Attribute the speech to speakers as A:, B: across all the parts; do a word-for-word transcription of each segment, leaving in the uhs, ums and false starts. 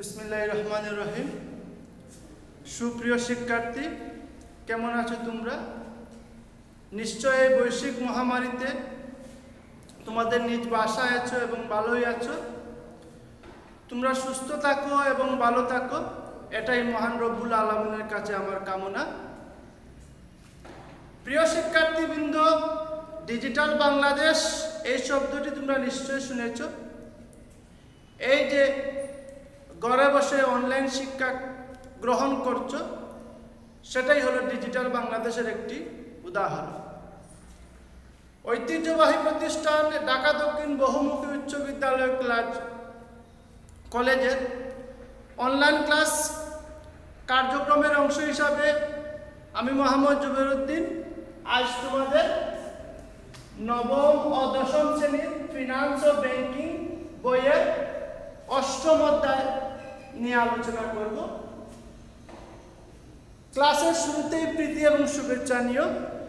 A: বিসমিল্লাহির রহমানির রহিম। সুপ্রিয় শিক্ষার্থী, কেমন আছো তোমরা? নিশ্চয় এই বৈশ্বিক মহামারীতে তোমাদের নিজ বাসায় আছো এবং ভালোই আছো। তোমরা সুস্থ থাকো এবং ভালো থাকো, এটাই মহান রব্বুল আলামিনের কাছে আমার কামনা। প্রিয় শিক্ষার্থীবৃন্দ, ডিজিটাল বাংলাদেশ এই শব্দটি তোমরা নিশ্চয় শুনেছ। এই যে ঘরে বসে অনলাইন শিক্ষা গ্রহণ করছো, সেটাই হলো ডিজিটাল বাংলাদেশের একটি উদাহরণ। ঐতিহ্যবাহী প্রতিষ্ঠান ঢাকা দক্ষিণ বহুমুখী উচ্চ বিদ্যালয় ক্লাস কলেজের অনলাইন ক্লাস কার্যক্রমের অংশ হিসাবে আমি মোহাম্মদ জুবেরউদ্দিন আজ তোমাদের নবম ও দশম শ্রেণীর ফিনান্স ও ব্যাংকিং বইয়ের অষ্টম অধ্যায় নিয়ে আলোচনা করব। ক্লাসের শুরুতেই প্রীতি এবং শুভেচ্ছা নিও।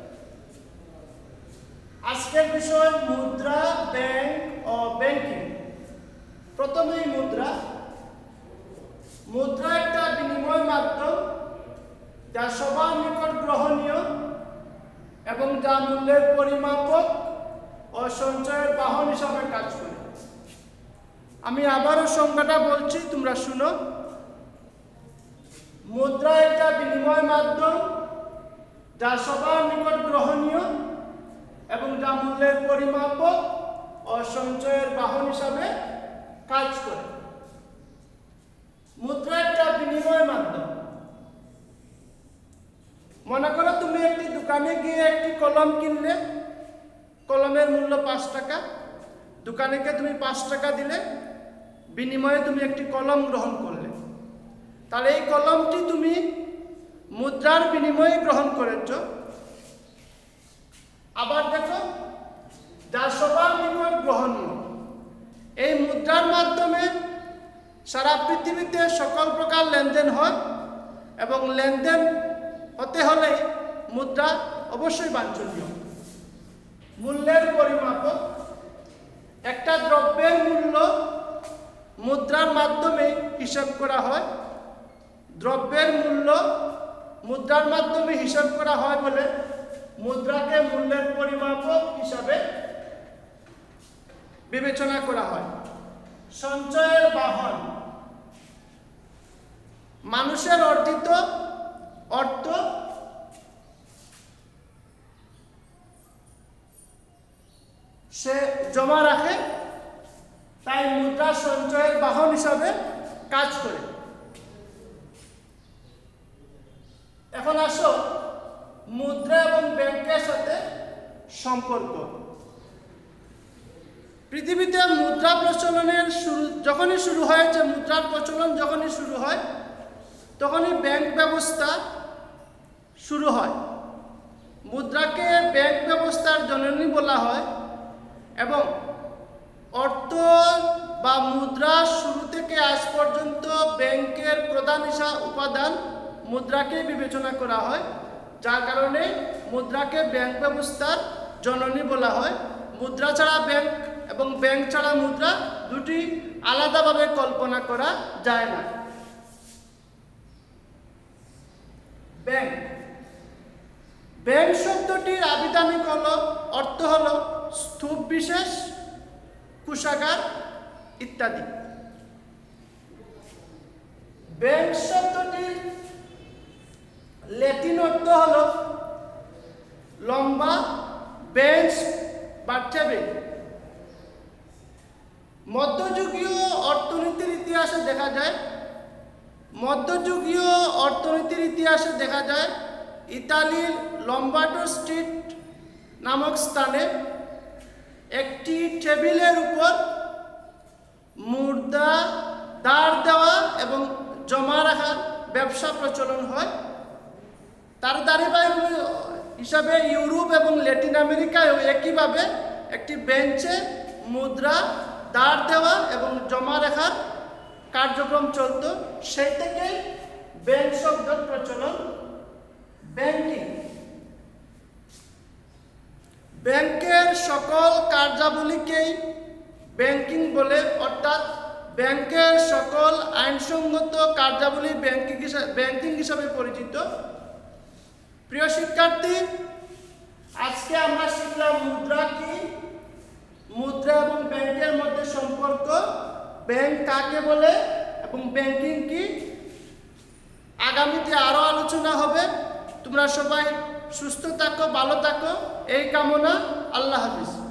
A: আজকের বিষয় মুদ্রা, ব্যাংক ও ব্যাংকিং। প্রথমেই মুদ্রা। মুদ্রা একটা বিনিময় মাধ্যম যা সবার নিকট গ্রহণীয় এবং যা মূল্যের পরিমাপক ও সঞ্চয়ের বাহন হিসাবে কাজ করে। আমি আবারও সংজ্ঞাটা বলছি, তোমরা শুনো। মুদ্রা একটা বিনিময় মাধ্যম যা সবার নিকট গ্রহণীয় এবং যা মূল্যের পরিমাপক ও সঞ্চয়ের বাহন হিসাবে কাজ করে। মুদ্রা একটা বিনিময় মাধ্যম। মনে করো তুমি একটি দোকানে গিয়ে একটি কলম কিনলে, কলমের মূল্য পাঁচ টাকা। দোকানে গিয়ে তুমি পাঁচ টাকা দিলে, বিনিময়ে তুমি একটি কলম গ্রহণ করলে। তাহলে এই কলমটি তুমি মুদ্রার বিনিময়ে গ্রহণ করেছ। আবার দেখো, যা সবার নিকট গ্রহণীয়। এই মুদ্রার মাধ্যমে সারা পৃথিবীতে সকল প্রকার লেনদেন হয় এবং লেনদেন হতে হলে মুদ্রা অবশ্যই বাঞ্ছনীয়। মূল্যের পরিমাপক। একটা দ্রব্যের মূল্য মুদ্রার মাধ্যমে হিসাব করা হয়। দ্রব্যের মূল্য মুদ্রার মাধ্যমে হিসাব করা হয় বলে মুদ্রাকে মূল্যের পরিমাপক হিসাবে বিবেচনা করা হয়। সঞ্চয়ের বাহন। মানুষের অর্জিত অর্থ সে জমা রাখে, তাই মুদ্রা সঞ্চয়ের বাহন হিসাবে কাজ করে। এখন আসো মুদ্রা এবং ব্যাংকের সাথে সম্পর্ক। পৃথিবীতে মুদ্রা প্রচলনের শুরু যখনই শুরু হয়েছে, মুদ্রার প্রচলন যখনই শুরু হয়, তখনই ব্যাংক ব্যবস্থা শুরু হয়। মুদ্রাকে ব্যাংক ব্যবস্থার জননী বলা হয় এবং অর্থ বা মুদ্রা শুরু থেকে আজ পর্যন্ত ব্যাংকের প্রধান হিসাব উপাদান মুদ্রাকে বিবেচনা করা হয়, যার কারণে মুদ্রাকে ব্যাংক ব্যবস্থার জননী বলা হয়। মুদ্রা ছাড়া ব্যাংক এবং ব্যাংক ছাড়া মুদ্রা দুটি আলাদাভাবে কল্পনা করা যায় না। ব্যাংক। ব্যাংক শব্দটির আবিধানিক হলো অর্থ হলো স্তূপ বিশেষ, কোষাগার ইত্যাদি। ব্যাংক শব্দটির ল্যাটিন অর্থ হলো লম্বা, বেঞ্চ বা টেবিল। মধ্যযুগীয় অর্থনীতির ইতিহাসে দেখা যায় মধ্যযুগীয় অর্থনীতির ইতিহাসে দেখা যায় ইতালির লম্বার্ডো স্ট্রিট নামক স্থানে একটি টেবিলের উপর মুদ্রা দাঁড় দেওয়া এবং জমা রাখার ব্যবসা প্রচলন হয়। তার ধারাবাহিক হিসাবে ইউরোপ এবং ল্যাটিন আমেরিকায়ও একইভাবে একটি বেঞ্চে মুদ্রা দাঁড় দেওয়া এবং জমা রাখার কার্যক্রম চলত। সেই থেকে ব্যাংক শব্দের প্রচলন। ব্যাংকিং। ব্যাংকের সকল কার্যাবলীকেই ব্যাংকিং বলে, অর্থাৎ ব্যাংকের সকল আইনসঙ্গত কার্যাবলী ব্যাংকিং হিসাবে ব্যাংকিং হিসাবে পরিচিত। প্রিয় শিক্ষার্থী, আজকে আমরা শিখলাম মুদ্রা কি, মুদ্রা এবং ব্যাংকের মধ্যে সম্পর্ক, ব্যাংক কাকে বলে এবং ব্যাংকিং কি। আগামীতে আরও আলোচনা হবে। তোমরা সবাই সুস্থ থাকো, ভালো থাকো, এই কামনা। আল্লাহ হাফিজ।